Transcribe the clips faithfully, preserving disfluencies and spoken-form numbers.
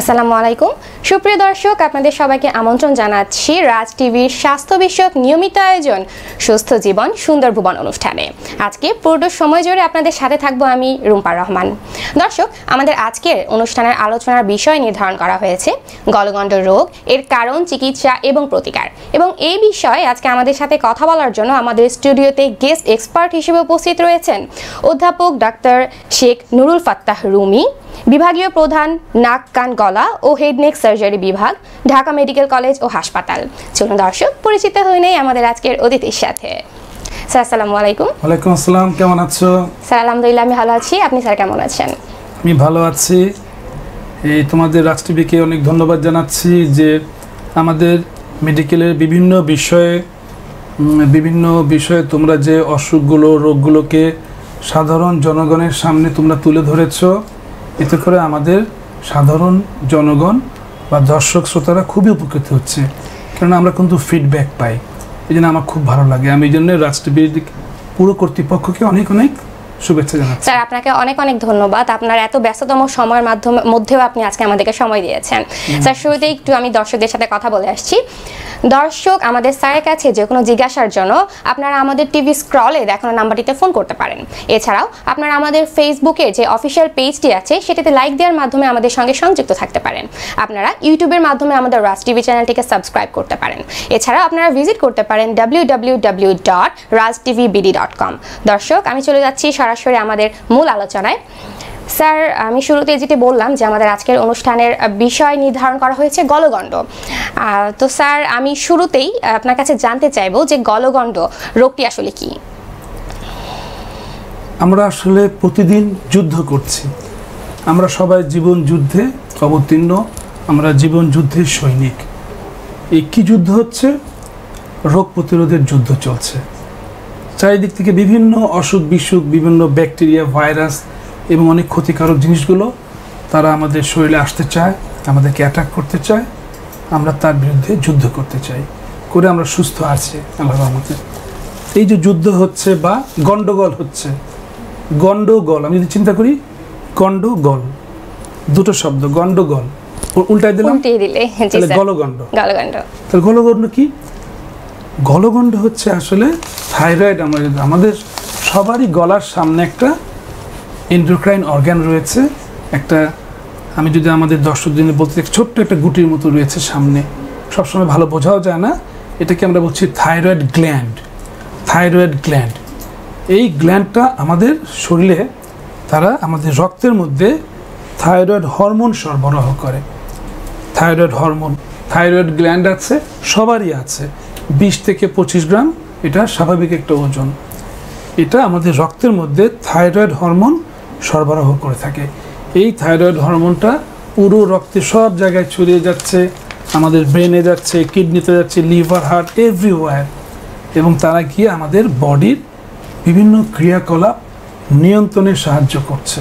আসসালামু আলাইকুম সুপ্রিয় দর্শক, আপনাদের সবাইকে আমন্ত্রণ জানাচ্ছি রাজ টিভির স্বাস্থ্য বিষয়ক নিয়মিত আয়োজন সুস্থ জীবন সুন্দর ভুবন অনুষ্ঠানে। আজকে পুরো সময় জুড়ে আপনাদের সাথে থাকবো আমি রুম্পার রহমান। দর্শক, আমাদের আজকের অনুষ্ঠানের আলোচনার বিষয় নির্ধারণ করা হয়েছে গলগণ্ড রোগ, এর কারণ, চিকিৎসা এবং প্রতিকার। এবং এই বিষয়ে আজকে আমাদের সাথে কথা বলার জন্য আমাদের স্টুডিওতে গেস্ট এক্সপার্ট হিসেবে উপস্থিত রয়েছেন অধ্যাপক ডাক্তার শেখ নুরুল ফাত্তাহ রুমি, বিভাগীয় প্রধান নাক কান গলা ও হেড নেক সার্জারি বিভাগ, ঢাকা মেডিকেল কলেজ ও হাসপাতাল। চলুন দর্শক, পরিচিত হয়ে নেই আমাদের আজকের অতিথির সাথে। স্যার আসসালামু আলাইকুম। ওয়ালাইকুম আসসালাম, কেমন আছো? স্যার আলহামদুলিল্লাহ আমি ভালো আছি, আপনি স্যার কেমন আছেন? আমি ভালো আছি। এই তোমাদের রাজ টিভিকে অনেক ধন্যবাদ জানাচ্ছি যে আমাদের মেডিকেলের বিভিন্ন বিষয়ে বিভিন্ন বিষয়ে তোমরা যে অসুখগুলো রোগগুলোকে সাধারণ জনগণের সামনে তোমরা তুলে ধরেছো, এতে করে আমাদের সাধারণ জনগণ বা দর্শক শ্রোতারা খুবই উপকৃত হচ্ছে, কেননা আমরা কিন্তু ফিডব্যাক পাই। এই জন্য আমার খুব ভালো লাগে। আমি এই জন্য রাজ টিভির পুরো কর্তৃপক্ষকে অনেক অনেক শুভেচ্ছা জানাচ্ছি। স্যার আপনাকে অনেক অনেক ধন্যবাদ, আপনার এত ব্যস্ততম সময়ের মাধ্যমে মধ্যেও আপনি আজকে আমাদেরকে সময় দিয়েছেন। স্যার শুরুতেই একটু আমি দর্শকদের সাথে কথা বলে আসছি। দর্শক আমাদের স্যারের কাছে যে কোনো জিজ্ঞাসার জন্য আপনারা আমাদের টিভি স্ক্রলে দেখানো নাম্বারটিতে ফোন করতে পারেন। এছাড়াও আপনারা আমাদের ফেসবুকে যে অফিসিয়াল পেজটি আছে সেটাতে লাইক দেওয়ার মাধ্যমে আমাদের সঙ্গে সংযুক্ত থাকতে পারেন। আপনারা ইউটিউবের মাধ্যমে আমাদের রাজ টিভি চ্যানেলটিকে সাবস্ক্রাইব করতে পারেন। এছাড়াও আপনারা ভিজিট করতে পারেন W W W dot Raj TV BD dot com. দর্শক আমি চলে যাচ্ছি সরাসরি আমাদের মূল আলোচনায়। স্যার আমি শুরুতে যেটি বললাম যে আমাদের আজকের অনুষ্ঠানের বিষয় নির্ধারণ করা হয়েছে গলগণ্ড। তো স্যার আমি শুরুতেই আপনার কাছে জানতে চাইবো যে গলগণ্ড রোগটি আসলে কি? আমরা আসলে প্রতিদিন যুদ্ধ করছি, আমরা সবাই জীবন যুদ্ধে অবতীর্ণ, আমরা জীবন যুদ্ধের সৈনিক। এই কি যুদ্ধ হচ্ছে? রোগ প্রতিরোধের যুদ্ধ চলছে। চারিদিক থেকে বিভিন্ন অসুখ বিসুখ, বিভিন্ন ব্যাকটেরিয়া, ভাইরাস এবং অনেক ক্ষতিকারক জিনিসগুলো তারা আমাদের শরীরে আসতে চায়, আমাদেরকে অ্যাটাক করতে চায়। আমরা তার বিরুদ্ধে যুদ্ধ করতে চাই, করে আমরা সুস্থ আছি আল্লাহর রহমতে। এই যে যুদ্ধ হচ্ছে বা গন্ডগোল হচ্ছে, গন্ডগোল আমি যদি চিন্তা করি, গন্ডগোল দুটো শব্দ, গন্ডগোল উল্টাই দিলাম তাহলে গলগণ্ড। গলগণ্ড তাহলে গলগণ্ড কি? গলগণ্ড হচ্ছে আসলে থাইরয়েড। আমরা আমাদের সবারই গলার সামনে একটা এন্ডোক্রাইন অর্গান রয়েছে, একটা আমি যদি আমাদের দর্শকদের বলতে ছোট্ট একটা গুটির মতো রয়েছে সামনে, সবসময় ভালো বোঝাও যায় না। এটাকে আমরা বলছি থাইরয়েড গ্ল্যান্ড। থাইরয়েড গ্ল্যান্ড এই গ্ল্যান্ডটা আমাদের শরীরে, তারা আমাদের রক্তের মধ্যে থাইরয়েড হরমোন সরবরাহ করে। থাইরয়েড হরমোন, থাইরয়েড গ্ল্যান্ড আছে, সবারই আছে, বিশ থেকে পঁচিশ গ্রাম, এটা স্বাভাবিক একটা ওজন। এটা আমাদের রক্তের মধ্যে থাইরয়েড হরমোন সরবরাহ করে থাকে। এই থাইরয়েড হরমোনটা পুরো রক্তে সব জায়গায় ছড়িয়ে যাচ্ছে, আমাদের ব্রেনে যাচ্ছে, কিডনিতে যাচ্ছে, লিভার, হার্ট, এভরিওয়্যার। এবং তারা গিয়ে আমাদের বডির বিভিন্ন ক্রিয়াকলাপ নিয়ন্ত্রণে সাহায্য করছে।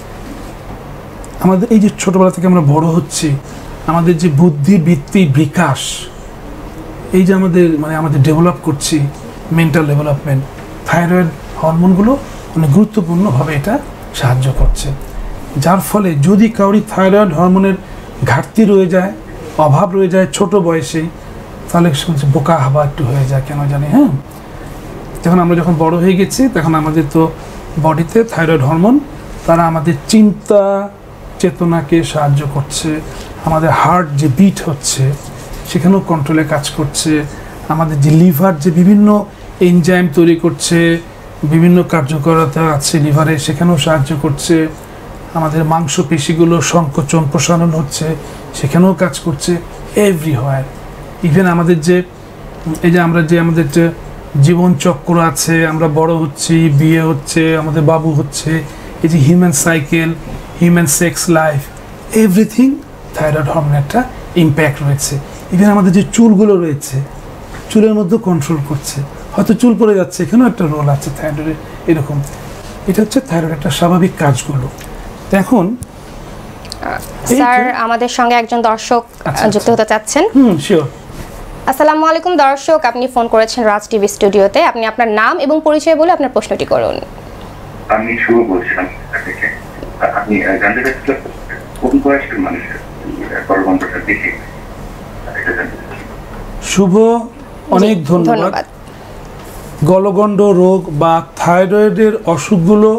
আমাদের এই যে ছোটোবেলা থেকে আমরা বড় হচ্ছি, আমাদের যে বুদ্ধি বৃত্তি বিকাশ, এই যে আমাদের মানে আমাদের ডেভেলপ করছি, মেন্টাল ডেভেলপমেন্ট, থাইরয়েড হরমোনগুলো অনেক গুরুত্বপূর্ণভাবে এটা সাহায্য করছে। যার ফলে যদি কাউরি থাইরয়েড হরমোনের ঘাটতি রয়ে যায়, অভাব রয়ে যায় ছোট বয়সেই, তাহলে বোকা হাবা একটু হয়ে যায়, কেন জানি। হ্যাঁ, যখন আমরা যখন বড় হয়ে গেছি তখন আমাদের তো বডিতে থাইরয়েড হরমোন, তারা আমাদের চিন্তা চেতনাকে সাহায্য করছে, আমাদের হার্ট যে বিট হচ্ছে সেখানেও কন্ট্রোলে কাজ করছে, আমাদের যে লিভার যে বিভিন্ন এনজাইম তৈরি করছে, বিভিন্ন কার্যকরতা আছে লিভারে, সেখানেও সাহায্য করছে, আমাদের মাংসপেশিগুলো সংকোচন প্রসারণ হচ্ছে, সেখানেও কাজ করছে, এভরিহোয়ার। ইভেন আমাদের যে এই যে আমরা যে আমাদের যে জীবনচক্র আছে, আমরা বড় হচ্ছি, বিয়ে হচ্ছে, আমাদের বাবু হচ্ছে, এই যে human cycle, human sex life, everything thyroid হরমোনের একটা ইম্প্যাক্ট রয়েছে। ইভেন আমাদের যে চুলগুলো রয়েছে, চুলের মধ্যে কন্ট্রোল করছে, হয়তো চুল পড়ে যাচ্ছে, এখানেও একটা রোল আছে থাইরয়েডের। এরকম এটা হচ্ছে থাইরয়েড একটা স্বাভাবিক কাজগুলো। এখন স্যার আমাদের সঙ্গে একজন দর্শক যুক্ত হতে চাচ্ছেন। Hmm sure. আসসালামু আলাইকুম দর্শক, আপনি ফোন করেছেন রাজ টিভি স্টুডিওতে। আপনি আপনার নাম এবং পরিচয় বলে আপনার প্রশ্নটি করুন। আমি শুভ বলছিলাম থেকে। আপনি জানতে চাচ্ছিলেন কোন বয়সের মানুষের গলগন্ডটা বেশি। শুভ, অনেক জি, ধন্যবাদ। ধন্যবাদ। গলগণ্ড রোগ বা থাইরয়েডের অসুখগুলো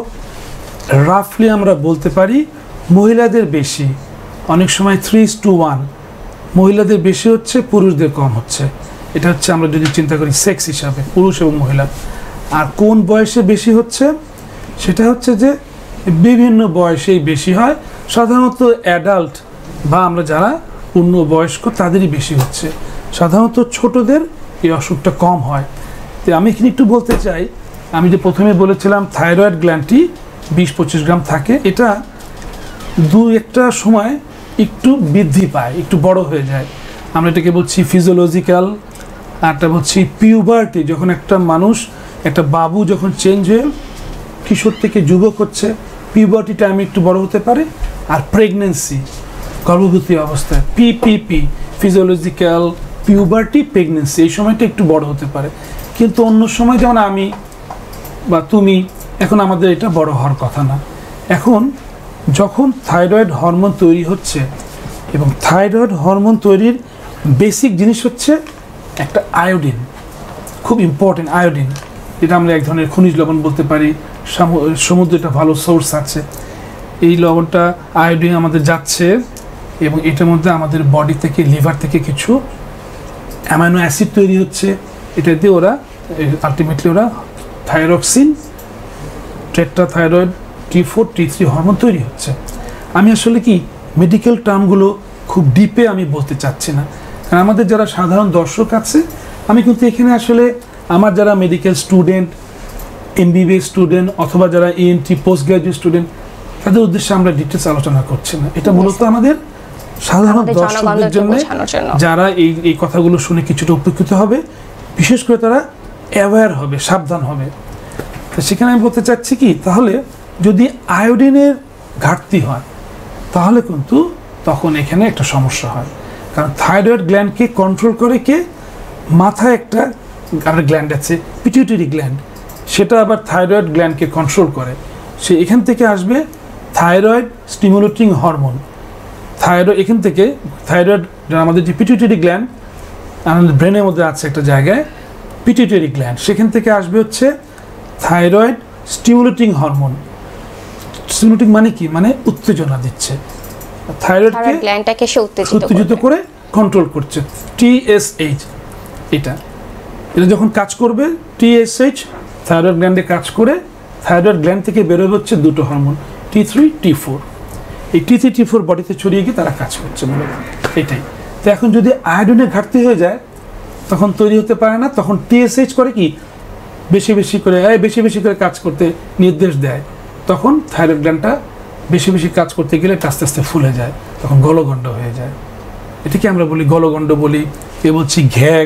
রাফলি আমরা বলতে পারি মহিলাদের বেশি, অনেক সময় থ্রি টু ওয়ান, মহিলাদের বেশি হচ্ছে, পুরুষদের কম হচ্ছে। এটা হচ্ছে আমরা যদি চিন্তা করি সেক্স হিসাবে, পুরুষ এবং মহিলা। আর কোন বয়সে বেশি হচ্ছে, সেটা হচ্ছে যে বিভিন্ন বয়সেই বেশি হয়, সাধারণত অ্যাডাল্ট বা আমরা যারা পূর্ণবয়স্ক তাদেরই বেশি হচ্ছে, সাধারণত ছোটদের এই অসুখটা কম হয়। তো আমি এখানে একটু বলতে চাই, আমি যে প্রথমে বলেছিলাম থাইরয়েড গ্ল্যান্ডটি বিশ পঁচিশ গ্রাম থাকে, এটা দু একটা সময় একটু বৃদ্ধি পায়, একটু বড় হয়ে যায়। আমরা এটাকে বলছি ফিজিওলজিক্যাল, আরটা বলছি পিউবার্টি, যখন একটা মানুষ, একটা বাবু যখন চেঞ্জ হয়ে কিশোর থেকে যুবক হচ্ছে, পিউবার্টি টাইমে একটু বড় হতে পারে। আর প্রেগনেন্সি, গর্ভবতী অবস্থায়, পিপিপি, ফিজিওলজিক্যাল পিউবার্টি প্রেগনেন্সি, এই সময়টা একটু বড় হতে পারে। কিন্তু অন্য সময় যেমন আমি বা তুমি, এখন আমাদের এটা বড় হওয়ার কথা না। এখন যখন থাইরয়েড হরমোন তৈরি হচ্ছে, এবং থাইরয়েড হরমোন তৈরির বেসিক জিনিস হচ্ছে একটা আয়োডিন, খুব ইম্পর্টেন্ট আয়োডিন, এটা আমরা এক ধরনের খনিজ লবণ বলতে পারি। সমুদ্রে একটা ভালো সোর্স আছে, এই লবণটা আয়োডিন আমাদের যাচ্ছে, এবং এটার মধ্যে আমাদের বডি থেকে, লিভার থেকে কিছু অ্যামাইনো অ্যাসিড তৈরি হচ্ছে। এটা দিয়ে ওরা আলটিমেটলি ওরা thyroxine, tetrathyroid, T four T three hormone তৈরি হচ্ছে। আমি আসলে কি মেডিকেল টার্মগুলো খুব ডিপে আমি বলতে চাচ্ছি না, কারণ আমাদের যারা সাধারণ দর্শক আছে, আমি কিন্তু এখানে আসলে আমার যারা মেডিকেল স্টুডেন্ট, এমবিবিএস স্টুডেন্ট, অথবা যারা ইএনটি পোস্ট গ্রাজুয়েট স্টুডেন্ট, তাদের উদ্দেশ্যে আমরা ডিটেলস আলোচনা করছি না। এটা মূলত আমাদের সাধারণ দর্শকদের জন্য, যারা এই এই কথাগুলো শুনে কিছুটা উপকৃত হবে, বিশেষ করে তারা অ্যাওয়্যার হবে, সাবধান হবে। তো সেখানে আমি বলতে চাচ্ছি কি, তাহলে যদি আয়োডিনের ঘাটতি হয়, তাহলে কিন্তু তখন এখানে একটা সমস্যা হয়। কারণ থাইরয়েড গ্ল্যান্ডকে কন্ট্রোল করে কে? মাথায় একটা আর গ্ল্যান্ড আছে, পিটিউটারি গ্ল্যান্ড, সেটা আবার থাইরয়েড গ্ল্যান্ডকে কন্ট্রোল করে। সে এখান থেকে আসবে থাইরয়েড স্টিমুলেটিং হরমোন। থাইরয়েড এখান থেকে, থাইরয়েড আমাদের যে পিটিউটারি গ্ল্যান্ড আমাদের ব্রেনের মধ্যে আছে একটা জায়গায়, পিটিউটারি গ্ল্যান্ড, সেখান থেকে আসবে হচ্ছে থাইরয়েড স্টিমুলেটিং হরমোন। স্টিমুলেটিং মানে কি? মানে উত্তেজনা দিচ্ছে, থাইরয়েডকে গ্ল্যান্ডটাকে সে উত্তেজিত করে কন্ট্রোল করছে। টিএসএইচ, এটা এটা যখন কাজ করবে, টিএসএইচ থাইরয়েড গ্ল্যান্ডে কাজ করে, থাইরয়েড গ্ল্যান্ড থেকে বেরোবে হচ্ছে দুটো hormone, T three T four. এই টি থ্রি টি ফোর বডিতে ছড়িয়ে গিয়ে তারা কাজ করছে মূলত, এটাই। তো এখন যদি আয়োডিনের ঘাটতি হয়ে যায়, তখন তৈরি হতে পারে না, তখন টিএসএইচ করে কি বেশি বেশি করে বেশি বেশি করে কাজ করতে নির্দেশ দেয়, তখন থাইরয়েড গ্ল্যান্ডটা বেশি বেশি কাজ করতে গেলে আস্তে আস্তে ফুলে যায়, তখন গলগণ্ড হয়ে যায়। এটাকে আমরা বলি গলগণ্ড বলি, কে বলছি ঘ্যাগ,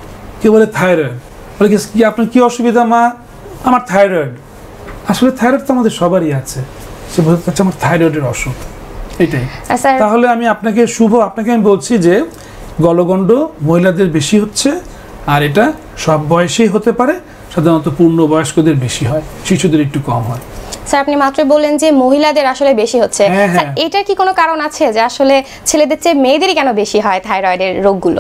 কে বলে থাইরয়েড, বলে কি আপনার কি অসুবিধা মা? আমার থাইরয়েড। আসলে থাইরয়েড তো আমাদের সবারই আছে, সে বলতে চাচ্ছে আমার থাইরয়েডের অসুখ, এটাই। তাহলে আমি আপনাকে শুভ, আপনাকে আমি বলছি যে গলগণ্ড মহিলাদের বেশি হচ্ছে, আর এটা সব বয়সেই হতে পারে, সাধারণত পূর্ণবয়স্কদের বেশি হয়, শিশুদের একটু কম হয়। স্যার আপনি মাত্র বললেন যে মহিলাদের আসলে বেশি হচ্ছে, স্যার এটার কি কোনো কারণ আছে যে আসলে ছেলেদের চেয়ে মেয়েদেরই কেন বেশি হয় থাইরয়েডের রোগগুলো?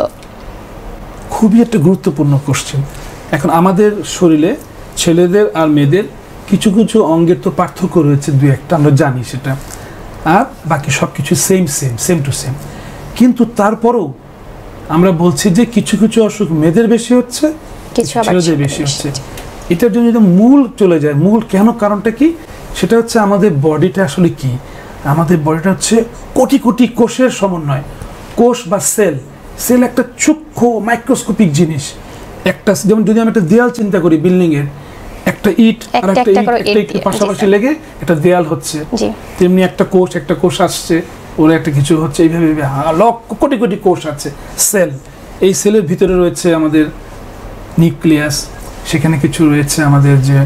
খুবই একটা গুরুত্বপূর্ণ কোশ্চেন। এখন আমাদের শরীরে ছেলেদের আর মেয়েদের কিছু কিছু অঙ্গের তো পার্থক্য রয়েছে, দু একটা আমরা জানি সেটা, আর বাকি সব কিছু same same same to same. কিন্তু তারপরেও আমরা বলছি যে কিছু কিছু অসুখ মেয়েদের বেশি হচ্ছে, ছেলেদের বেশি হচ্ছে। এটার জন্য যদি মূল চলে যায়, মূল কেন, কারণটা কি? সেটা হচ্ছে আমাদের বডিটা আসলে কি, আমাদের বডিটা হচ্ছে কোটি কোটি কোষের সমন্বয়। কোষ বা সেল, সেল একটা সূক্ষ্ম মাইক্রোস্কোপিক জিনিস। একটা যেমন যদি আমি একটা দেয়াল চিন্তা করি, বিল্ডিং এর একটা ইট আর একটা ইট পাশাপাশি লেগে একটা দেয়াল হচ্ছে, তেমনি একটা কোষ, একটা কোষ আসছে, ওর একটা কিছু হচ্ছে, এইভাবে লক্ষ কোটি কোটি কোষ আছে, সেল। এই সেলের ভিতরে রয়েছে আমাদের নিউক্লিয়াস, সেখানে কিছু রয়েছে আমাদের যে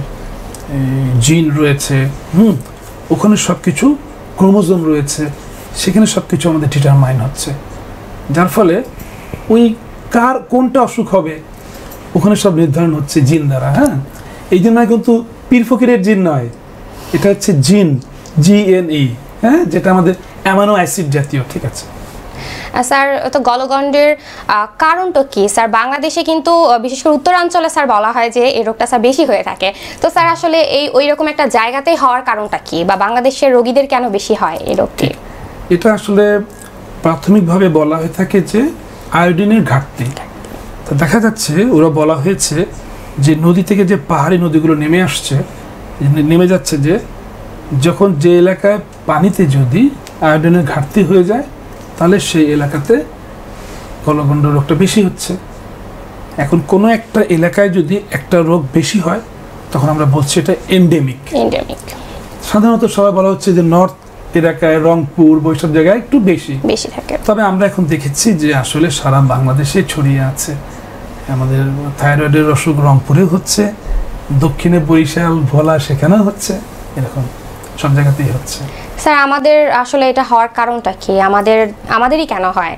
জিন রয়েছে, হুম ওখানে সব কিছু ক্রোমোজোম রয়েছে, সেখানে সব কিছু আমাদের ডিটারমাইন হচ্ছে, যার ফলে ওই কার কোনটা অসুখ হবে ওখানে সব নির্ধারণ হচ্ছে জিন দ্বারা। হ্যাঁ, এই জন্য কিন্তু পীর ফকিরের জিন নয়, এটা হচ্ছে জিন, জি এন ই, হ্যাঁ, যেটা আমাদের অ্যামাইনো অ্যাসিড জাতীয়, ঠিক আছে। স্যার তো গলগণ্ডের কারণটা কি স্যার? বাংলাদেশে কিন্তু বিশেষ করে উত্তরাঞ্চলে স্যার বলা হয় যে এই রোগটা স্যার বেশি হয়ে থাকে, তো স্যার আসলে এই ওই রকম একটা জায়গাতেই হওয়ার কারণটা কি, বা বাংলাদেশের রোগীদের কেন বেশি হয় এই রোগটি? এটা আসলে প্রাথমিকভাবে বলা হয়ে থাকে যে আয়োডিনের ঘাটতি। তো দেখা যাচ্ছে ওরা বলা হয়েছে যে নদী থেকে যে পাহাড়ি নদীগুলো নেমে আসছে, নেমে যাচ্ছে, যে যখন যে এলাকায় পানিতে যদি আয়োডিনের ঘাটতি হয়ে যায় তাহলে সেই এলাকাতে গলগণ্ড রোগটা বেশি হচ্ছে। এখন কোনো একটা এলাকায় যদি একটা রোগ বেশি হয় তখন আমরা বলছি এটা এন্ডেমিক। এন্ডেমিক সাধারণত সবাই বলা হচ্ছে যে নর্থ এলাকায়, রংপুর, বৈশাখ জায়গায় একটু বেশি বেশি থাকে। তবে আমরা এখন দেখেছি যে আসলে সারা বাংলাদেশে ছড়িয়ে আছে। আমাদের থাইরয়েডের অসুখ রংপুরে হচ্ছে, দক্ষিণে বরিশাল, ভোলা সেখানেও হচ্ছে, এরকম সব জায়গাতেই হচ্ছে। স্যার আমাদের আসলে এটা হওয়ার কারণটা কি? আমাদের আমাদেরই কেন হয়?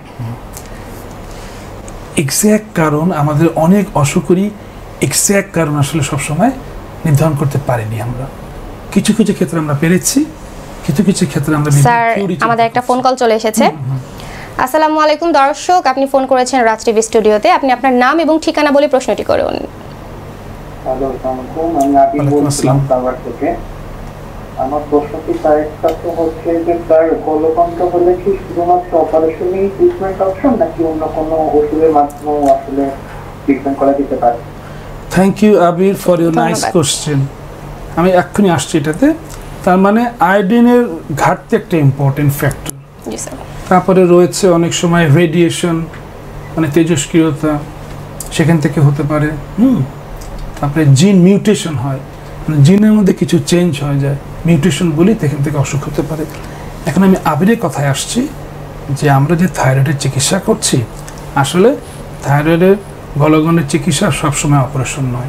এক্স্যাক্ট কারণ আমাদের অনেক অসুখেরই এক্স্যাক্ট কারণ আসলে সবসময় নির্ধারণ করতে পারিনি আমরা। কিছু কিছু ক্ষেত্রে আমরা পেরেছি, কিছু কিছু ক্ষেত্রে আমরা। স্যার আমাদের একটা ফোন কল চলে এসেছে। আসসালামু আলাইকুম দর্শক, আপনি ফোন করেছেন রাজ টিভি স্টুডিওতে। আপনি আপনার নাম এবং ঠিকানা বলে প্রশ্নটি করুন। হ্যালো, আসসালামু আলাইকুম। আমি আবি বলছিলাম সাভার থেকে। আমার প্রশ্নটি তার একটা তো হচ্ছে যে তার গলগণ্ড হলে কি শুধুমাত্র অপারেশনই ট্রিটমেন্ট অপশন, নাকি অন্য কোনো ওষুধের মাধ্যমেও আসলে ট্রিটমেন্ট করা যেতে পারে? Thank you Abir for your nice question. আমি এক্ষুনি আসছি এটাতে। তার মানে আয়োডিনের ঘাটতি একটা ইম্পর্টেন্ট ফ্যাক্টর। জি স্যার। তারপরে রয়েছে অনেক সময় রেডিয়েশন, মানে তেজস্ক্রিয়তা, সেখান থেকে হতে পারে। হুম তারপরে জিন মিউটেশন হয়, মানে জিনের মধ্যে কিছু চেঞ্জ হয়ে যায়, মিউটেশন বলি, সেখান থেকে অসুখ হতে পারে। এখন আমি আবিরের কথায় আসছি যে আমরা যে থাইরয়েডের চিকিৎসা করছি, আসলে থাইরয়েডের গলগণ্ডের চিকিৎসা সবসময় অপারেশন নয়।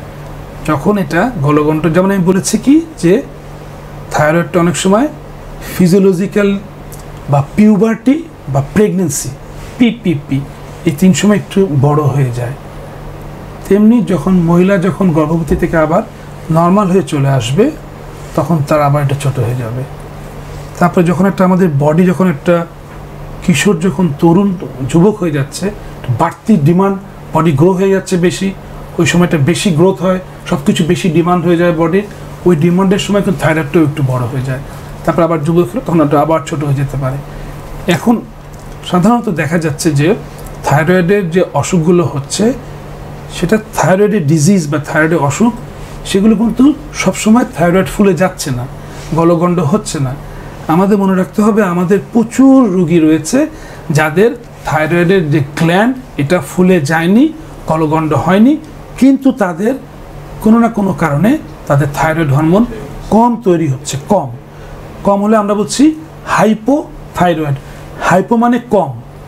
যখন এটা গলগণ্ড, যেমন আমি বলেছি কি যে থাইরয়েডটা অনেক সময় ফিজিওলজিক্যাল বা পিউবার্টি বা প্রেগনেন্সি, পিপিপি, এই তিন সময় একটু বড় হয়ে যায়। তেমনি যখন মহিলা যখন গর্ভবতী থেকে আবার নর্মাল হয়ে চলে আসবে তখন তার আবার এটা ছোট হয়ে যাবে। তারপরে যখন একটা আমাদের বডি যখন একটা কিশোর যখন তরুণ যুবক হয়ে যাচ্ছে, বাড়তি ডিমান্ড, বডি গ্রো হয়ে যাচ্ছে বেশি, ওই সময়টা বেশি গ্রোথ হয়, সব কিছু বেশি ডিমান্ড হয়ে যায় বডির, ওই ডিমান্ডের সময় কিন্তু থাইরয়েডটাও একটু বড় হয়ে যায়। তারপর আবার যুবক হলে তখন ওটা আবার ছোট হয়ে যেতে পারে। এখন সাধারণত দেখা যাচ্ছে যে থাইরয়েডের যে অসুখগুলো হচ্ছে সেটা থাইরয়েডের ডিজিজ বা থাইরয়েডের অসুখ, সেগুলো কিন্তু সবসময় থাইরয়েড ফুলে যাচ্ছে না, গলগণ্ড হচ্ছে না। আমাদের মনে রাখতে হবে আমাদের প্রচুর রোগী রয়েছে যাদের থাইরয়েডের যে গ্ল্যান্ড এটা ফুলে যায়নি, গলগণ্ড হয়নি, কিন্তু তাদের কোনো না কোনো কারণে তাদের থাইরয়েড হরমোন কম তৈরি হচ্ছে। কম কম হলে আমরা বলছি হাইপোথাইরয়েড। হাইপো মানে কম,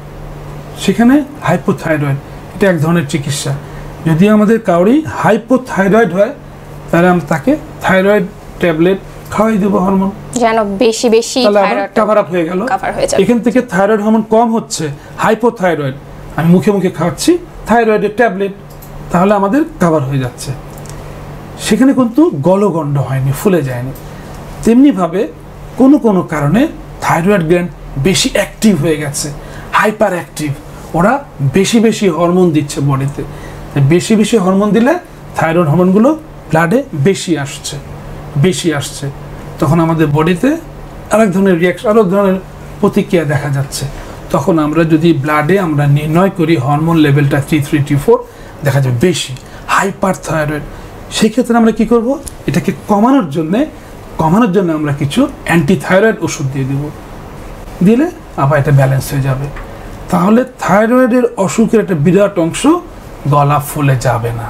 সেখানে হাইপোথাইরয়েড, এটা এক ধরনের চিকিৎসা। যদি আমাদের কাউরি হাইপোথাইরয়েড হয় তাহলে আমরা তাকে থাইরয়েড ট্যাবলেট খাওয়াই দেবো, হরমোন, যেন বেশি বেশি থাইরয়েড কভার আপ হয়ে গেল। এখান থেকে থাইরয়েড হরমোন কম হচ্ছে, হাইপোথাইরয়েড, আমি মুখে মুখে খাওয়াচ্ছি থাইরয়েডের ট্যাবলেট, তাহলে আমাদের কভার হয়ে যাচ্ছে। সেখানে কিন্তু গলগণ্ড হয়নি, ফুলে যায়নি। তেমনিভাবে কোনো কোনো কারণে থাইরয়েড গ্ল্যান্ড বেশি অ্যাক্টিভ হয়ে গেছে, হাইপার অ্যাক্টিভ, ওরা বেশি বেশি হরমোন দিচ্ছে বডিতে। বেশি বেশি হরমোন দিলে থাইরয়েড হরমোনগুলো ব্লাডে বেশি আসছে বেশি আসছে তখন আমাদের বডিতে আরেক ধরনের রিয়াকশন, আরেক ধরনের প্রতিক্রিয়া দেখা যাচ্ছে। তখন আমরা যদি ব্লাডে আমরা নির্ণয় করি হরমোন লেভেলটা থ্রি থ্রি টি ফোর দেখা যাবে বেশি, হাইপার থাইরয়েড। সেই ক্ষেত্রে আমরা কি করব, এটাকে কমানোর জন্যে কমানোর জন্য আমরা কিছু অ্যান্টি থাইরয়েড ওষুধ দিয়ে দেব, দিলে আবার এটা ব্যালেন্স হয়ে যাবে। তাহলে থাইরয়েডের অসুখের একটা বিরাট অংশ গলা ফুলে যাবে না।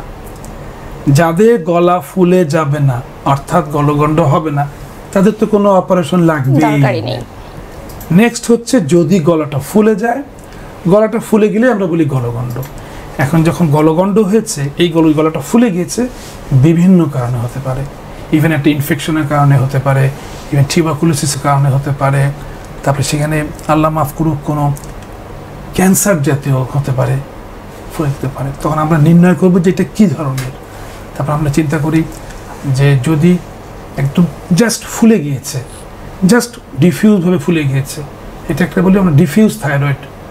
যাদের গলা ফুলে যাবে না অর্থাৎ গলগণ্ড হবে না, তাদের তো কোনো অপারেশন লাগবে নেই। নেক্সট হচ্ছে যদি গলাটা ফুলে যায়, গলাটা ফুলে গেলে আমরা বলি গলগণ্ড। এখন যখন গলগণ্ড হয়েছে, এই গল গলাটা ফুলে গিয়েছে বিভিন্ন কারণে হতে পারে, ইভেন একটা ইনফেকশনের কারণে হতে পারে, ইভেন টিউবারকুলোসিসের কারণে হতে পারে, তারপরে সেখানে আল্লাহ মাফ করুক কোনো ক্যান্সার জাতীয় হতে পারে, ফুলে যেতে পারে। তখন আমরা নির্ণয় করবো যে এটা কী ধরনের। তারপর আমরা চিন্তা করি যে যদি একদম জাস্ট ফুলে গিয়েছে, জাস্ট ডিফিউজভাবে ফুলে গিয়েছে, এটা একটা বলি আমরা ডিফিউজ থাইরয়েড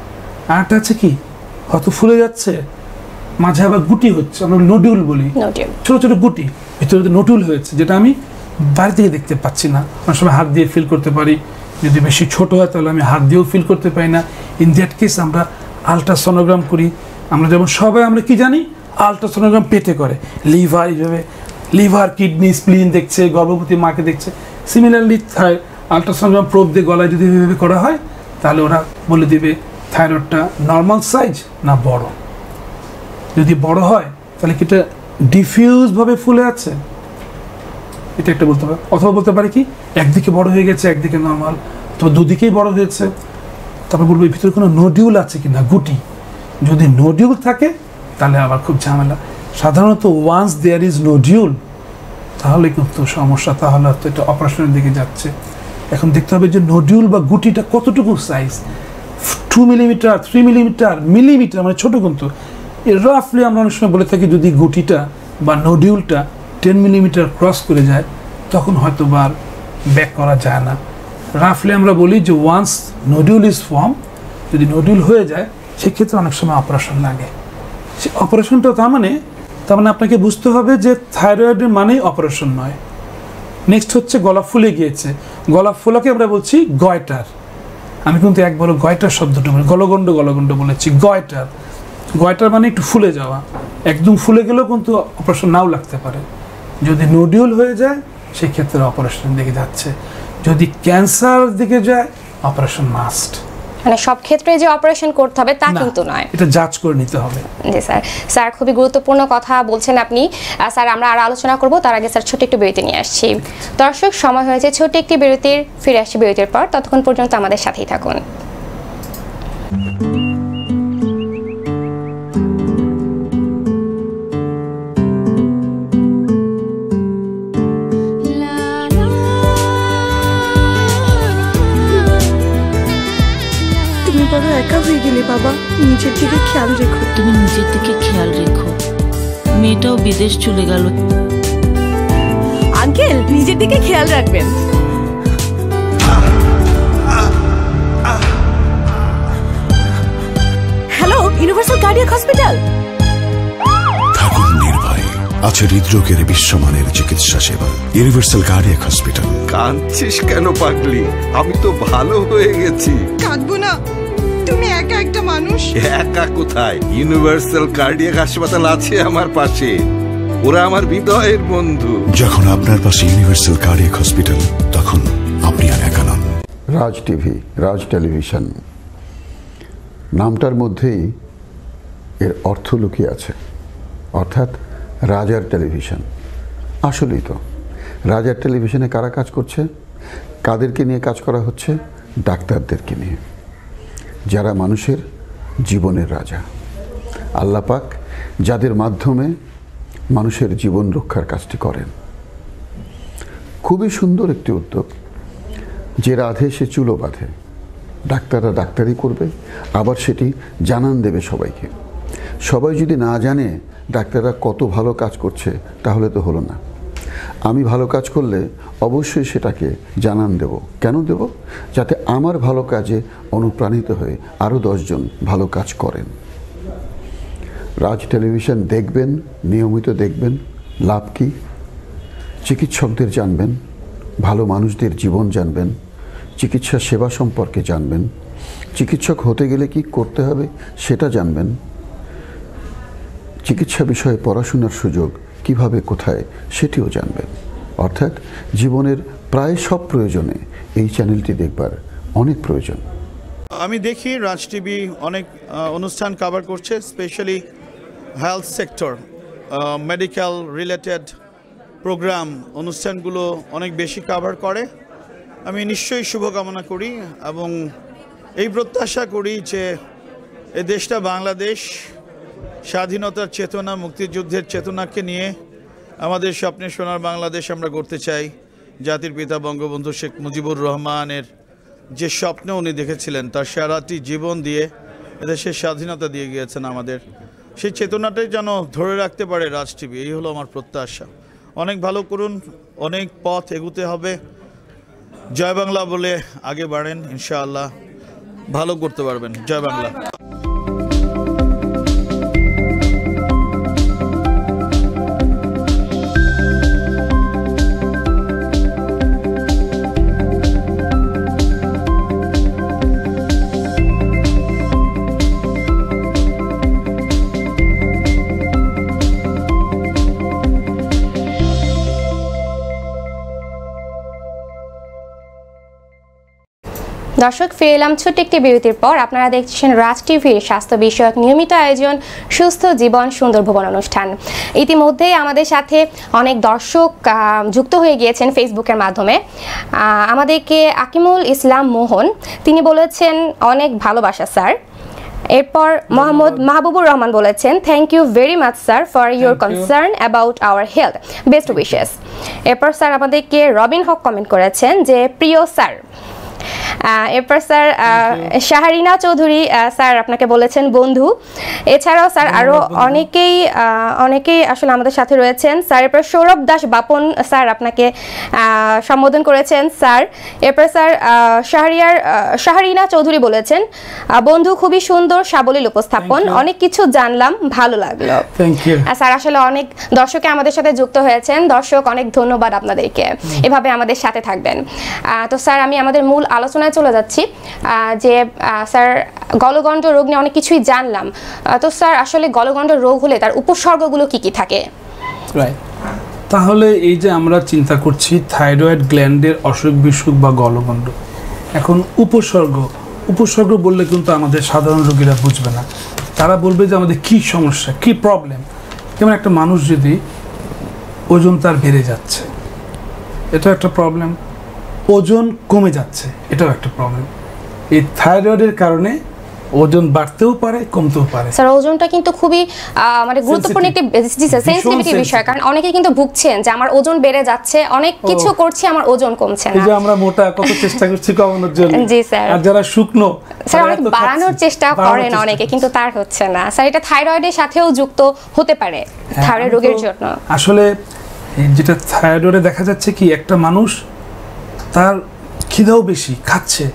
আরেকটা আছে কি হয়তো ফুলে যাচ্ছে, মাঝে আবার গুটি হচ্ছে, আমরা নোডিউল বলি, ছোট ছোট গুটি ভিতরে নোডিউল হয়েছে, যেটা আমি বাইরে থেকে দেখতে পাচ্ছি না, অনেক সময় হাত দিয়ে ফিল করতে পারি। যদি বেশি ছোট হয় তাহলে আমি হাত দিয়েও ফিল করতে পারি না। ইন দ্যাট কেস আমরা আলট্রাসোনোগ্রাম করি। আমরা যেমন সবাই আমরা কি জানি, আলট্রাসোনোগ্রাম পেটে করে, লিভার এইভাবে লিভার কিডনি স্প্লিন দেখছে, গর্ভবতী মাকে দেখছে। সিমিলারলি আলট্রাসোনোগ্রাম প্রোব দিয়ে গলায় যদি এভাবে করা হয় তাহলে ওরা বলে দিবে থাইরয়েডটা নর্মাল সাইজ না বড়। যদি বড় হয় তাহলে কি এটা ডিফিউজভাবে ফুলে আছে, এটা একটা বলতে পারে। অথবা বলতে পারে কি একদিকে বড় হয়ে গেছে একদিকে নর্মাল, অথবা দুদিকেই বড় হয়েছে। তারপর বলবো ভিতরে কোনো নোডিউল আছে কি না, গুটি। যদি নোডিউল থাকে তাহলে আবার খুব ঝামেলা। সাধারণত ওয়ান্স দেয়ার ইজ নোডিউল তাহলে কিন্তু সমস্যা, তাহলে হয়তো এটা অপারেশনের দিকে যাচ্ছে। এখন দেখতে হবে যে নোডিউল বা গুটিটা কতটুকু size, two millimetre three millimetre millimetre মানে ছোটো কিন্তু। রাফলি আমরা অনেক সময় বলে থাকি যদি গুটিটা বা নোডিউলটা টেন মিলিমিটার ক্রস করে যায় তখন হয়তো বা ব্যাক করা যায় না। রাফলি আমরা বলি যে ওয়ান্স নোডিউল ইজ ফর্ম, যদি নোডিউল হয়ে যায় সেক্ষেত্রে অনেক সময় অপারেশন লাগে। সে অপারেশনটা তার মানে তার মানে আপনাকে বুঝতে হবে যে থাইরয়েডের মানেই অপারেশন নয়। নেক্সট হচ্ছে গলা ফুলে গিয়েছে, গলা ফোলাকে আমরা বলছি গয়টার। আমি কিন্তু একবারও গয়টার শব্দটা বলি, গলগণ্ড গলগণ্ড বলেছি, গয়টার। গয়টার মানে একটু ফুলে যাওয়া, একদম ফুলে গেলেও কিন্তু অপারেশন নাও লাগতে পারে। যদি নোডিউল হয়ে যায় সেক্ষেত্রে অপারেশনের দিকে যাচ্ছে, যদি ক্যান্সার দিকে যায় অপারেশন মাস্ট। মানে সব ক্ষেত্রে যে অপারেশন করতে হবে তা কিন্তু নয়, এটা যাচ করে নিতে হবে। জি স্যার, স্যার খুবই গুরুত্বপূর্ণ কথা বলছেন আপনি। স্যার আমরা আরো আলোচনা করব, তার আগে স্যার ছোট একটু বিরতি নিয়ে আসছি। দর্শক সময় হয়েছে ছোট একটি বিরতির, ফিরে আসছি বিরতির পর, ততক্ষণ পর্যন্ত আমাদের সাথেই থাকুন। একা হয়ে গেলে বাবা, নিজের দিকে খেয়াল রেখো। তুমি নিজের দিকে খেয়াল রেখো, মেয়েটাও বিদেশ চলে গেল। আঙ্কেল নিজের দিকে খেয়াল রাখবেন। Hello, universal cardiac hospital. থাকুন নির্ভয়, আছে হৃদরোগের বিশ্বমানের চিকিৎসা সেবা। Universal cardiac hospital. কাঁদছিস কেন পাগলি? আমি তো ভালো হয়ে গেছি। কাঁদবো না, তুমি একা একটা মানুষ। একা কোথায়? ইউনিভার্সাল কার্ডিয়াক হাসপাতাল আছে আমার পাশে, ওরা আমার হৃদয়ের বন্ধু। যখন আপনার পাশে ইউনিভার্সাল কার্ডিয়াক হসপিটাল তখন আপনি আর একা নন। রাজ টিভি, রাজ টেলিভিশন নামটার মধ্যেই এর অর্থ লুকিয়ে আছে, অর্থাৎ রাজার টেলিভিশন। আসলেই তো রাজার টেলিভিশনে কারা কাজ করছে, কাদেরকে নিয়ে কাজ করা হচ্ছে? ডাক্তারদেরকে নিয়ে, যারা মানুষের জীবনের রাজা। আল্লাহ পাক যাদের মাধ্যমে মানুষের জীবন রক্ষার কাজটি করেন। খুবই সুন্দর একটি উদ্যোগ। যে রাধে সে চুলো বাঁধে, ডাক্তাররা ডাক্তারি করবে, আবার সেটি জানান দেবে সবাইকে। সবাই যদি না জানে ডাক্তাররা কত ভালো কাজ করছে তাহলে তো হলো না। আমি ভালো কাজ করলে অবশ্যই সেটাকে জানান দেব। কেন দেব? যাতে আমার ভালো কাজে অনুপ্রাণিত হয়ে আরও দশজন ভালো কাজ করেন। রাজ টেলিভিশন দেখবেন, নিয়মিত দেখবেন। লাভ কি? চিকিৎসকদের জানবেন, ভালো মানুষদের জীবন জানবেন, চিকিৎসা সেবা সম্পর্কে জানবেন, চিকিৎসক হতে গেলে কি করতে হবে সেটা জানবেন, চিকিৎসা বিষয়ে পড়াশোনার সুযোগ কিভাবে কোথায় সেটিও জানবেন। অর্থাৎ জীবনের প্রায় সব প্রয়োজনে এই চ্যানেলটি দেখবার অনেক প্রয়োজন। আমি দেখি রাজ টিভি অনেক অনুষ্ঠান কভার করছে, specially health sector, medical related programme অনুষ্ঠানগুলো অনেক বেশি কভার করে। আমি নিশ্চয়ই শুভকামনা করি এবং এই প্রত্যাশা করি যে এ দেশটা বাংলাদেশ স্বাধীনতার চেতনা, মুক্তিযুদ্ধের চেতনাকে নিয়ে আমাদের স্বপ্নের সোনার বাংলাদেশ আমরা গড়তে চাই। জাতির পিতা বঙ্গবন্ধু শেখ মুজিবুর রহমানের যে স্বপ্ন উনি দেখেছিলেন, তার সারাটি জীবন দিয়ে এদেশের স্বাধীনতা দিয়ে গিয়েছেন আমাদের, সেই চেতনাটাই যেন ধরে রাখতে পারে রাজ টিভি। এই হলো আমার প্রত্যাশা। অনেক ভালো করুন, অনেক পথ এগুতে হবে। জয় বাংলা বলে আগে বাড়েন, ইনশাআল্লাহ ভালো করতে পারবেন। জয় বাংলা। দর্শক ফিরে এলাম ছোট্ট একটি বিরতির পর। আপনারা দেখছেন রাজ টিভির স্বাস্থ্য বিষয়ক নিয়মিত আয়োজন সুস্থ জীবন সুন্দর ভুবন অনুষ্ঠান। ইতিমধ্যেই আমাদের সাথে অনেক দর্শক যুক্ত হয়ে গিয়েছেন ফেসবুকের মাধ্যমে। আমাদেরকে আকিমুল ইসলাম মোহন তিনি বলেছেন অনেক ভালোবাসা স্যার। এরপর মোহাম্মদ মাহবুবুর রহমান বলেছেন thank you very much sir for your concern about our health, best wishes. এরপর স্যার আমাদেরকে রবিন হক কমেন্ট করেছেন যে প্রিয় স্যার। এরপর স্যার শাহরিনা চৌধুরী স্যার আপনাকে বলেছেন বন্ধু। এছাড়াও স্যার আরও অনেকেই অনেকেই আসলে আমাদের সাথে রয়েছেন স্যার। এরপর সৌরভ দাস বাপন স্যার আপনাকে সম্বোধন করেছেন স্যার। এরপর স্যার শাহরিয়ার শাহরিনা চৌধুরী বলেছেন বন্ধু খুবই সুন্দর সাবলীল উপস্থাপন, অনেক কিছু জানলাম, ভালো লাগলো। স্যার আসলে অনেক দর্শকে আমাদের সাথে যুক্ত হয়েছেন। দর্শক অনেক ধন্যবাদ আপনাদেরকে, এভাবে আমাদের সাথে থাকবেন। তো স্যার আমি আমাদের মূল আলোচনায় চলে যাচ্ছি যে স্যার গলগণ্ড রোগ নিয়ে অনেক কিছুই জানলাম। তো স্যার আসলে গলগণ্ড রোগ হলে তার উপসর্গগুলো কি কি থাকে? তাহলে এই যে আমরা চিন্তা করছি থাইরয়েড গ্ল্যান্ডের অসুখ বিসুখ বা গলগণ্ড, এখন উপসর্গ উপসর্গ বললে কিন্তু আমাদের সাধারণ রোগীরা বুঝবে না। তারা বলবে যে আমাদের কি সমস্যা, কি প্রবলেম। যেমন একটা মানুষ যদি ওজন তার বেড়ে যাচ্ছে, এটা একটা প্রবলেম। ওজন কমে যাচ্ছে, এটাও একটা প্রবলেম। এই থাইরয়েডের কারণে ওজন বাড়তেও পারে, কমতেও পারে। স্যার ওজনটা কিন্তু খুবই মানে গুরুত্বপূর্ণ একটি সেনসিটিভিটি বিষয়, কারণ অনেকে কিন্তু ভুগছেন যে আমার ওজন বেড়ে যাচ্ছে, অনেক কিছু করছি আমার ওজন কমছে না। এই যে আমরা মোটা কত চেষ্টা করছি কমানোর জন্য, জি স্যার। আর যারা শুকনো স্যার অনেক বাড়ানোর চেষ্টা করেন অনেকে, কিন্তু তার হচ্ছে না। স্যার এটা থাইরয়েডের সাথেও যুক্ত হতে পারে, থাইরয়েড রোগের জন্য। আসলে যেটা থাইরয়েডে দেখা যাচ্ছে কি একটা মানুষ তার খিদাও বেশি, খাচ্ছে,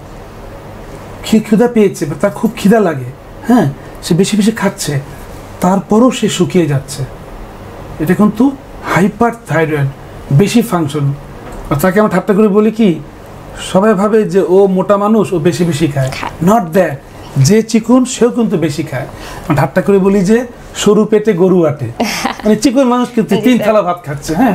খিদা পেয়েছে, তার খুব খিদা লাগে, হ্যাঁ সে বেশি বেশি খাচ্ছে, তারপরও সে শুকিয়ে যাচ্ছে। এটা কিন্তু হাইপার থাইরয়েড, বেশি ফাংশন। তাকে আমরা ঠাট্টা করে বলি কি, সবাই ভাবে যে ও মোটা মানুষ, ও বেশি বেশি খায়। নট দ্যাট, যে চিকন সেও কিন্তু বেশি খায়। ঠাট্টা করে বলি যে সরু পেটে গরু আটে, মানে চিকন মানুষ কিন্তু তিন থালা ভাত খাচ্ছে। হ্যাঁ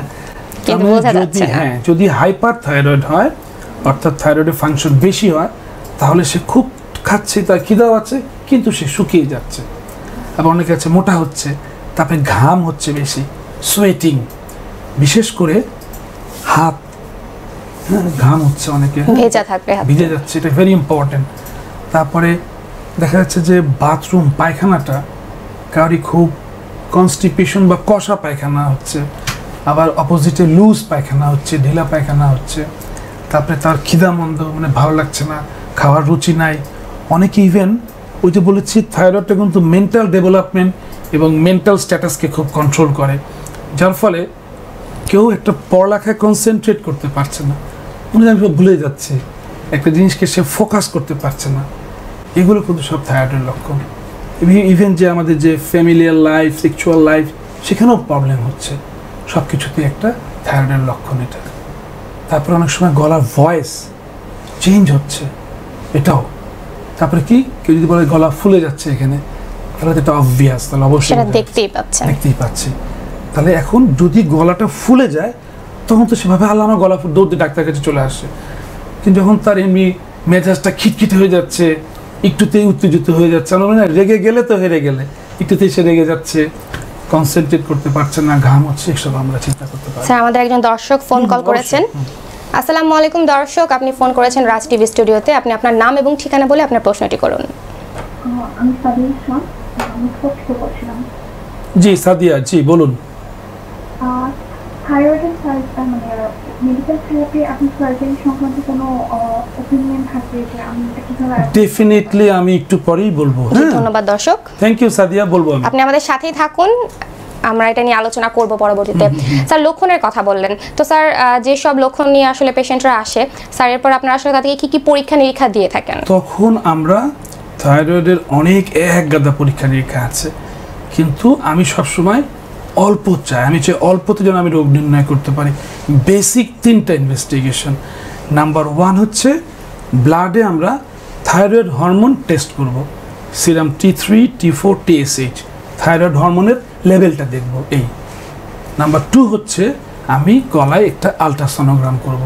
যদি হ্যাঁ যদি হাইপার থাইরয়েড হয়, অর্থাৎ থাইরয়েডের ফাংশন বেশি হয়, তাহলে সে খুব খাচ্ছে, তার খিদাও আছে, কিন্তু সে শুকিয়ে যাচ্ছে। আবার অনেকে আছে মোটা হচ্ছে, তারপরে ঘাম হচ্ছে বেশি, সোয়েটিং, বিশেষ করে হাত, হ্যাঁ ঘাম হচ্ছে অনেকে, ভেজা থাকবে, ভিজে যাচ্ছে, এটা ভেরি ইম্পর্টেন্ট। তারপরে দেখা যাচ্ছে যে বাথরুম পায়খানাটা কারি খুব কনস্টিপেশন বা কষা পায়খানা হচ্ছে, আবার অপোজিটে লুজ পায়খানা হচ্ছে, ঢিলা পায়খানা হচ্ছে। তারপরে তার খিদা মন্দ, মানে ভালো লাগছে না, খাওয়ার রুচি নাই। অনেকে ইভেন ওই যে বলেছি থাইরয়েডটা কিন্তু মেন্টাল ডেভেলপমেন্ট এবং মেন্টাল স্ট্যাটাসকে খুব কন্ট্রোল করে, যার ফলে কেউ একটা পড়ালেখায় কনসেন্ট্রেট করতে পারছে না, মনে হয় ভুলে যাচ্ছে, একটা জিনিসকে সে ফোকাস করতে পারছে না। এগুলো কিন্তু সব থাইরয়েডের লক্ষণ। ইভেন যে আমাদের যে ফ্যামিলিয়ার লাইফ, সেক্সুয়াল লাইফ, সেখানেও প্রবলেম হচ্ছে, সব কিছুতেই একটা থাইরয়েডের লক্ষণ এটা। তারপরে অনেক সময় গলার ভয়েস চেঞ্জ হচ্ছে, এটাও। তারপরে কি কেউ যদি বলে গলা ফুলে যাচ্ছে এখানে, তাহলে এটা অবভিয়াস, তাহলে অবশ্যই দেখতেই পাচ্ছেন দেখতেই পাচ্ছি। তাহলে এখন যদি গলাটা ফুলে যায়, তখন তো সেভাবে আল্লাহ আমার গলা দৌড় দিয়ে ডাক্তারের কাছে চলে আসে। কিন্তু যখন তার এমনি মেজাজটা খিটখিটে হয়ে যাচ্ছে, একটুতেই উত্তেজিত হয়ে যাচ্ছে, আমরা মানে রেগে গেলে তো হেরে গেলে, একটুতেই সে রেগে যাচ্ছে, কনসেন্ট্রেট করতে পারছে না, ঘাম হচ্ছে, এসব আমরা চিন্তা করতে পারি। স্যার আমাদের একজন দর্শক ফোন কল করেছেন। আসসালামু আলাইকুম দর্শক, আপনি ফোন করেছেন রাজ টিভি স্টুডিওতে। আপনি আপনার নাম এবং ঠিকানা বলে আপনার প্রশ্নটি করুন। আমি সাদিয়া ইসলাম, আমি প্রশ্ন করছিলাম। জি সাদিয়া, জি বলুন। থাইরয়েডের মানে মেডিকেল থেরাপি আপনি সার্জারি সংক্রান্ত কোনো অপিনিয়ন থাকে যে আমি এটা কিভাবে? ডেফিনেটলি আমি একটু পরেই বলবো। হ্যাঁ ধন্যবাদ দর্শক, থ্যাংক ইউ সাদিয়া, বলবো আমি। আপনি আমাদের সাথেই থাকুন, আমরা এটা নিয়ে আলোচনা করব পরবর্তীতে। স্যার লক্ষণের কথা বললেন, তো স্যার যে সব লক্ষণ নিয়ে আসলে পেশেন্টরা আসে, স্যার এরপর আপনারা আসলে তাদেরকে কি কি পরীক্ষা নিরীক্ষা দিয়ে থাকেন? তখন আমরা থাইরয়েডের অনেক এক গাদা পরীক্ষা নিরীক্ষা আছে, কিন্তু আমি সবসময় অল্প চাই, আমি চাই অল্পতে যেন আমি রোগ নির্ণয় করতে পারি। বেসিক তিনটা ইনভেস্টিগেশন। নাম্বার ওয়ান হচ্ছে ব্লাডে আমরা থাইরয়েড হরমোন টেস্ট করব, serum T three, T four, T S H, thyroid হরমোনের লেভেলটা দেখব। এই নাম্বার টু হচ্ছে আমি গলায় একটা আলট্রাসোনোগ্রাম করব,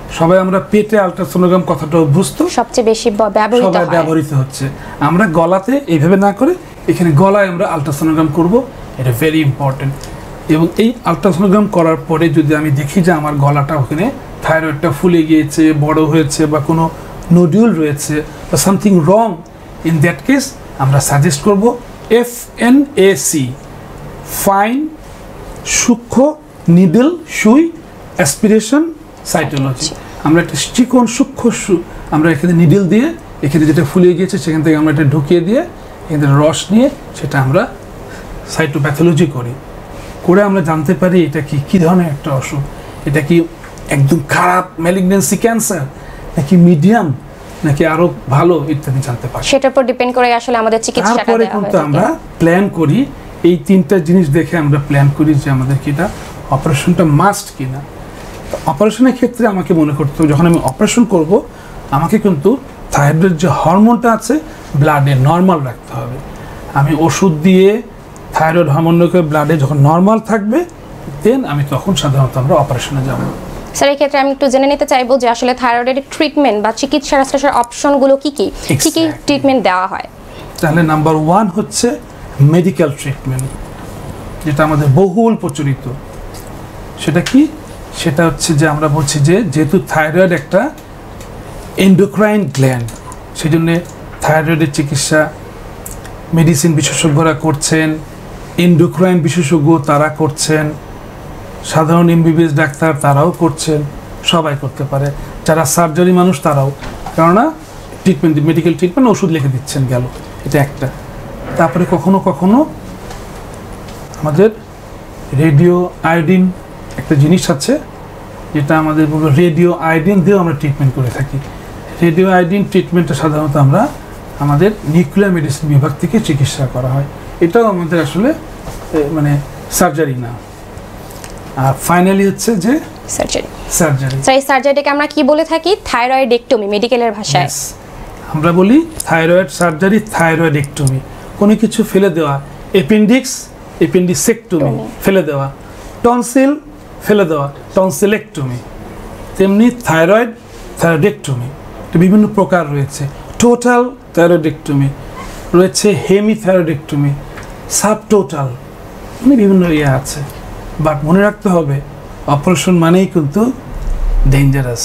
সবাই আমরা পেটে আলট্রাসোনোগ্রাম কথাটা অভ্যস্ত, সবচেয়ে বেশি ব্যবহৃত সবাই হয় ব্যবহৃত হচ্ছে। আমরা গলাতে এইভাবে না করে এখানে গলায় আমরা আলট্রাসোনোগ্রাম করব, এটা ভেরি ইম্পর্টেন্ট। এবং এই আলট্রাসোনোগ্রাম করার পরে যদি আমি দেখি যে আমার গলাটা ওখানে থাইরয়েডটা ফুলে গিয়েছে, বড় হয়েছে, বা কোনো নোডিউল রয়েছে বা something wrong, in that case আমরা সাজেস্ট করব F N A C, fine সূক্ষ্ম নিডল সুই অ্যাসপিরেশন সাইটোলজি। আমরা একটা চিকন সূক্ষ্ম আমরা এখানে নিডল দিয়ে এখানে যেটা ফুলে গিয়েছে সেখান থেকে আমরা এটা ঢুকিয়ে দিয়ে এখানে রস নিয়ে সেটা আমরা সাইটোপ্যাথোলজি করি, করে আমরা জানতে পারি এটা কি কী ধরনের একটা অসুখ, এটা কি একদম খারাপ ম্যালিগন্যান্সি ক্যান্সার নাকি মিডিয়াম নাকি আরো ভালো ইত্যাদি জানতে পারি। সেটার উপর ডিপেন্ড করে আসলে আমাদের চিকিৎসাটা দেওয়া হয়। তারপরে কিন্তু আমরা প্ল্যান করি, এই তিনটা জিনিস দেখে আমরা প্ল্যান করি যে আমাদের কি এটা অপারেশনটা মাস্ট কিনা। অপারেশনের ক্ষেত্রে আমাকে মনে করতে হবে যখন আমি অপারেশন করব আমাকে কিন্তু থাইরয়েডের যে হরমোনটা আছে ব্লাডে নর্মাল রাখতে হবে। আমি ওষুধ দিয়ে থাইরয়েড হরমোনকে ব্লাডে যখন নর্মাল থাকবে দেন আমি তখন সাধারণত আমরা অপারেশনে যাব। স্যার এই ক্ষেত্রে আমি একটু জেনে নিতে চাইবো যে আসলে থাইরয়েডের ট্রিটমেন্ট বা চিকিৎসার আসলে অপশনগুলো কি কি, কি কি ট্রিটমেন্ট দেওয়া হয়? তাহলে নাম্বার ওয়ান হচ্ছে মেডিকেল ট্রিটমেন্ট, যেটা আমাদের বহুল প্রচলিত। সেটা কি? সেটা হচ্ছে যে আমরা বলছি যে যেহেতু থাইরয়েড একটা এন্ডোক্রাইন গ্ল্যান্ড, সেই জন্যে থাইরয়েডের চিকিৎসা মেডিসিন বিশেষজ্ঞরা করছেন, এন্ডোক্রাইন বিশেষজ্ঞ তারা করছেন, সাধারণ এমবিবিএস ডাক্তার তারাও করছেন, সবাই করতে পারে, যারা সার্জারি মানুষ তারাও, কেননা ট্রিটমেন্ট মেডিকেল ট্রিটমেন্ট ওষুধ লিখে দিচ্ছেন গেল, এটা একটা। তারপরে কখনো কখনো আমাদের রেডিও আয়োডিন একটা জিনিস আছে যেটা আমাদের বলবো রেডিও আয়োডিন দিয়েও আমরা ট্রিটমেন্ট করে থাকি। রেডিও আয়োডিন ট্রিটমেন্টটা সাধারণত আমরা আমাদের নিউক্লিয়ার মেডিসিন বিভাগ থেকে চিকিৎসা করা হয়, এটাও আমাদের আসলে মানে সার্জারি না। আর ফাইনালি হচ্ছে যে সার্জারি। সার্জারি স্যার এই সার্জারিটাকে আমরা কি বলে থাকি? থাইরয়েডেক্টমি মেডিকেলের ভাষায় আমরা বলি থাইরয়েড সার্জারি, থাইরয়েডেক্টমি, কোনো কিছু ফেলে দেওয়া, এপেন্ডিক্স এপেন্ডিসেক্টমি ফেলে দেওয়া, টনসিল ফেলে দেওয়া টনসিলেক্টমি, তেমনি থাইরয়েড থাইরয়েডেক্টমি বিভিন্ন প্রকার রয়েছে, টোটাল থাইরয়েডেক্টমি রয়েছে, হেমি থাইরয়েডেক্টমি, সাব টোটাল, মানে বিভিন্ন ইয়ে আছে। বাট মনে রাখতে হবে অপারেশন মানেই কিন্তু ডেঞ্জারাস।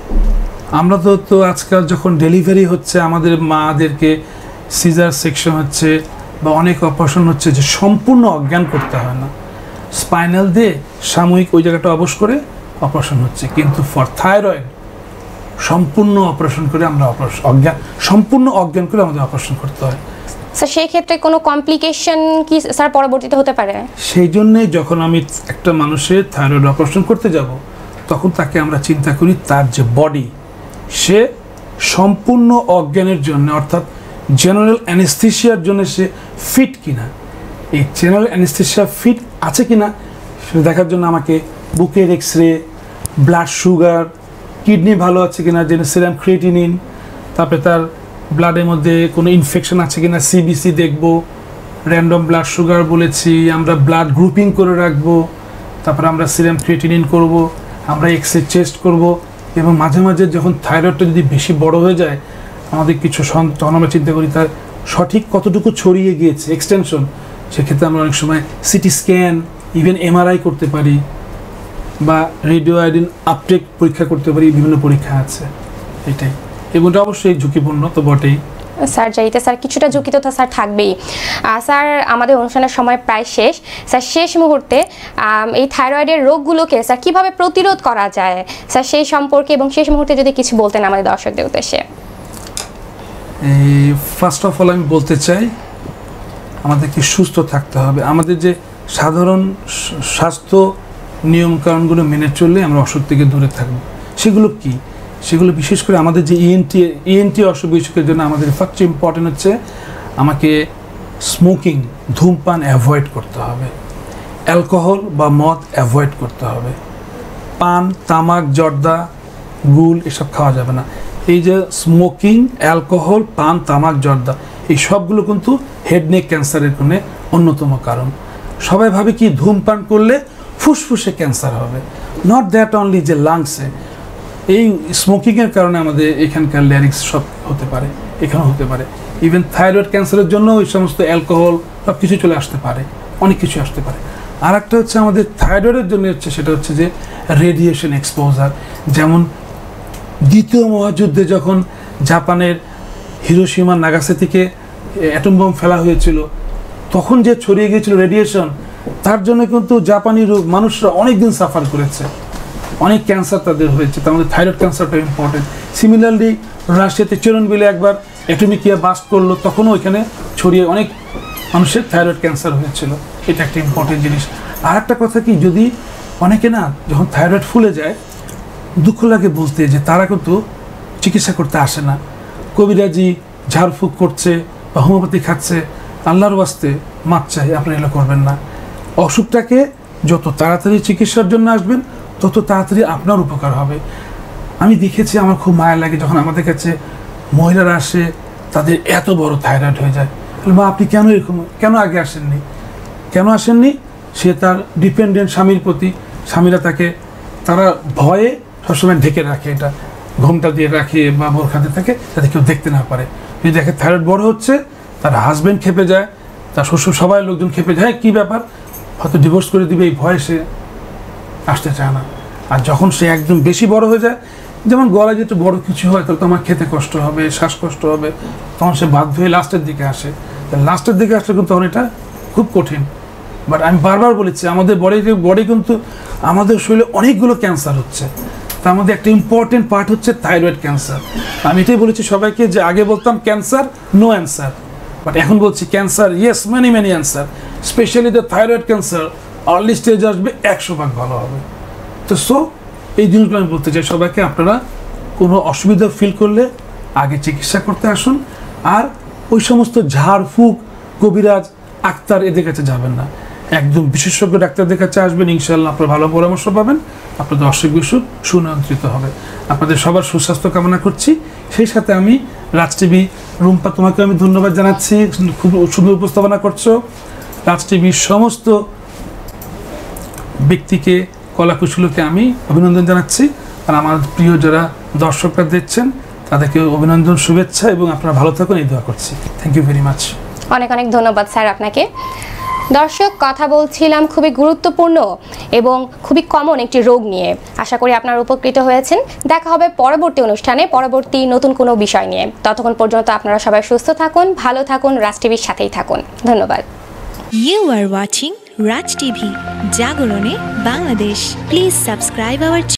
আমরা তো তো আজকাল যখন ডেলিভারি হচ্ছে আমাদের মাদেরকে সিজার সেকশন হচ্ছে বা অনেক অপারেশন হচ্ছে যে সম্পূর্ণ অজ্ঞান করতে হয় না, স্পাইনাল দিয়ে সাময়িক ওই জায়গাটা অবশ করে অপারেশন হচ্ছে, কিন্তু ফর থাইরয়েড সম্পূর্ণ অপারেশন করে আমরা অপারেশন অজ্ঞান সম্পূর্ণ অজ্ঞান করে আমাদের অপারেশন করতে হয়। স্যার সেই ক্ষেত্রে কোনো কমপ্লিকেশন কি স্যার পরবর্তীতে হতে পারে? সেই জন্যে যখন আমি একটা মানুষের থাইরয়েড অপারেশন করতে যাব তখন তাকে আমরা চিন্তা করি তার যে বডি সে সম্পূর্ণ অজ্ঞানের জন্য অর্থাৎ জেনারেল অ্যানেস্থেশিয়ার জন্য সে ফিট কিনা, এই জেনারেল অ্যানেস্থেশিয়া ফিট আছে কিনা সেটা দেখার জন্য আমাকে বুকের X ray, blood sugar, kidney ভালো আছে কিনা, যেন সিরাম ক্রিয়েটিনিন, তারপরে তার ব্লাডের মধ্যে কোনো ইনফেকশন আছে কিনা সিবিসি দেখব, র্যান্ডম ব্লাড সুগার বলেছি, আমরা ব্লাড গ্রুপিং করে রাখবো, তারপরে আমরা সিরাম ক্রিয়েটিনিন করব, আমরা এক্স রে চেস্ট করব, এবং মাঝে মাঝে যখন থাইরয়েডটা যদি বেশি বড় হয়ে যায় আমাদের কিছু তখন আমরা চিন্তা করি তার সঠিক কতটুকু ছড়িয়ে গিয়েছে এক্সটেনশন, সেক্ষেত্রে আমরা অনেক সময় সিটি স্ক্যান ইভেন এমআরআই করতে পারি বা রেডিও আয়োডিন আপটেক পরীক্ষা করতে পারি, বিভিন্ন পরীক্ষা আছে এটাই, এবং এটা অবশ্যই ঝুঁকিপূর্ণ তো বটেই। সার্জারিতে স্যার কিছুটা ঝুঁকি তো স্যার থাকবেই। স্যার আমাদের অনুষ্ঠানের সময় প্রায় শেষ, স্যার শেষ মুহূর্তে এই থাইরয়েডের রোগগুলোকে স্যার কীভাবে প্রতিরোধ করা যায় স্যার সেই সম্পর্কে এবং শেষ মুহূর্তে যদি কিছু বলতেন আমাদের দর্শকদের উদ্দেশ্যে। এই ফার্স্ট অফ অল আমি বলতে চাই আমাদেরকে সুস্থ থাকতে হবে, আমাদের যে সাধারণ স্বাস্থ্য নিয়মকানুনগুলো মেনে চললে আমরা অসুখ থেকে দূরে থাকবো। সেগুলো কি? সেগুলো বিশেষ করে আমাদের যে ইএনটি ইএনটি অসুখ বিসুখের জন্য আমাদের সবচেয়ে ইম্পর্টেন্ট হচ্ছে আমাকে স্মোকিং ধূমপান অ্যাভয়েড করতে হবে, অ্যালকোহল বা মদ অ্যাভয়েড করতে হবে, পান তামাক জর্দা গুল এসব খাওয়া যাবে না। এই যে স্মোকিং, অ্যালকোহল, পান তামাক জর্দা এই সবগুলো কিন্তু হেড নেক ক্যান্সারের জন্য অন্যতম কারণ। সবাই ভাবে কি ধূমপান করলে ফুসফুসে ক্যান্সার হবে, নট দ্যাট অনলি যে লাংসে, এই স্মোকিংয়ের কারণে আমাদের এখানকার ল্যারিক্স সব হতে পারে, এখানেও হতে পারে। ইভেন থাইরয়েড ক্যান্সারের জন্য ওই সমস্ত অ্যালকোহল সব কিছু চলে আসতে পারে, অনেক কিছু আসতে পারে। আর একটা হচ্ছে আমাদের থাইরয়েডের জন্য হচ্ছে সেটা হচ্ছে যে রেডিয়েশন এক্সপোজার। যেমন দ্বিতীয় মহাযুদ্ধে যখন জাপানের হিরোশিমা নাগাসাকিতে অ্যাটম বোম ফেলা হয়েছিল, তখন যে ছড়িয়ে গিয়েছিল রেডিয়েশন, তার জন্য কিন্তু জাপানি মানুষরা অনেক দিন সাফার করেছে, অনেক ক্যান্সার তাদের হয়েছে। তার মধ্যে থাইরয়েড ক্যান্সারটা ইম্পর্টেন্ট। সিমিলারলি রাশিয়াতে চেরনবিলে একবার অ্যাটমিকিয়া বাস্ট করলো, তখনও ওইখানে ছড়িয়ে অনেক মানুষের থাইরয়েড ক্যান্সার হয়েছিল। এটা একটা ইম্পর্টেন্ট জিনিস। আর একটা কথা কি, যদি অনেকে না যখন থাইরয়েড ফুলে যায়, দুঃখ লাগে বলতে যে তারা কিন্তু চিকিৎসা করতে আসে না, কবিরাজি ঝাড়ফুঁক করছে বা হোমিওপ্যাথি খাচ্ছে। আল্লাহর ওয়াস্তে মাপ চাই, আপনারা এগুলো করবেন না। অসুখটাকে যত তাড়াতাড়ি চিকিৎসার জন্য আসবেন, তত তাড়াতাড়ি আপনার উপকার হবে। আমি দেখেছি, আমার খুব মায়া লাগে যখন আমাদের কাছে মহিলারা আসে, তাদের এত বড় থাইরয়েড হয়ে যায়। মা আপনি কেন এরকম, কেন আগে আসেননি, কেন আসেননি? সে তার ডিপেন্ডেন্ট স্বামীর প্রতি, স্বামীরা তাকে তারা ভয়ে সবসময় ঢেকে রাখে, এটা ঘোমটা দিয়ে রাখে বা বোরখাতে থাকে যাতে কেউ দেখতে না পারে। যদি দেখে থাইরয়েড বড় হচ্ছে, তার হাজব্যান্ড খেপে যায়, তার শ্বশুর সবাই লোকজন খেপে যায়, কী ব্যাপার, হয়তো ডিভোর্স করে দিবে, এই ভয়ে সে আসতে চায় না। আর যখন সে একদম বেশি বড় হয়ে যায়, যেমন গলায় যেটা বড় কিছু হয়, তাহলে তো আমার খেতে কষ্ট হবে, শ্বাসকষ্ট হবে, তখন সে বাধ্য হয়ে লাস্টের দিকে আসে। লাস্টের দিকে আসলে কিন্তু তখন এটা খুব কঠিন। বাট আমি বারবার বলেছি, আমাদের বডি বডি কিন্তু আমাদের শরীরে অনেকগুলো ক্যান্সার হচ্ছে, তার মধ্যে একটা ইম্পর্টেন্ট পার্ট হচ্ছে থাইরয়েড ক্যান্সার। আমি এটাই বলেছি সবাইকে যে আগে বলতাম ক্যান্সার নো অ্যান্সার, বাট এখন বলছি cancer yes, many many answer. Specially the thyroid cancer early stage আসবে, একশো ভাগ ভালো হবে। তো সো এই জিনিসগুলো আমি বলতে চাই সবাইকে, আপনারা কোনো অসুবিধা ফিল করলে আগে চিকিৎসা করতে আসুন। আর ওই সমস্ত ঝাড়ফুঁক, কবিরাজ, আক্তার এদের কাছে যাবেন না, একদম বিশেষজ্ঞ ডাক্তারদের কাছে আসবেন, ইনশাআল্লাহ আপনারা ভালো পরামর্শ পাবেন, আপনাদের অসুখ বিসুখ সুনিয়ন্ত্রিত হবে। আপনাদের সবার সুস্বাস্থ্য কামনা করছি। সেই সাথে আমি রাজ টিভি, রুম্পা তোমাকে আমি ধন্যবাদ জানাচ্ছি, খুব সুন্দর উপস্থাপনা করছো। রাজ টিভির সমস্ত ব্যক্তিকে, কলাকুশলীকে আমি অভিনন্দন জানাচ্ছি। আর আমার প্রিয় যারা দর্শকরা দেখছেন, তাদেরকে অভিনন্দন, শুভেচ্ছা, এবং আপনারা ভালো থাকুন এই দোয়া করছি। Thank you very much. অনেক অনেক ধন্যবাদ স্যার আপনাকে। দর্শক, কথা বলছিলাম খুবই গুরুত্বপূর্ণ এবং খুবই কমন একটি রোগ নিয়ে। আশা করি আপনারা উপকৃত হয়েছেন। দেখা হবে পরবর্তী অনুষ্ঠানে, পরবর্তী নতুন কোনো বিষয় নিয়ে। ততক্ষণ পর্যন্ত আপনারা সবাই সুস্থ থাকুন, ভালো থাকুন, রাজ টিভির সাথেই থাকুন। ধন্যবাদ। You are watching Raj T V, Jagorone, Bangladesh. Please subscribe our channel.